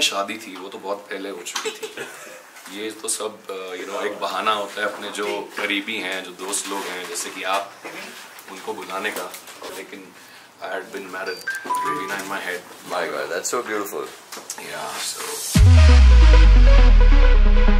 शादी थी वो तो बहुत पहले हो चुकी थी। ये तो सब एक बहाना होता है अपने जो करीबी हैं, जो दोस्त लोग हैं जैसे कि आप, उनको बुलाने का। लेकिन I had been married, Rubina in my head. My God, that's so beautiful. Yeah, so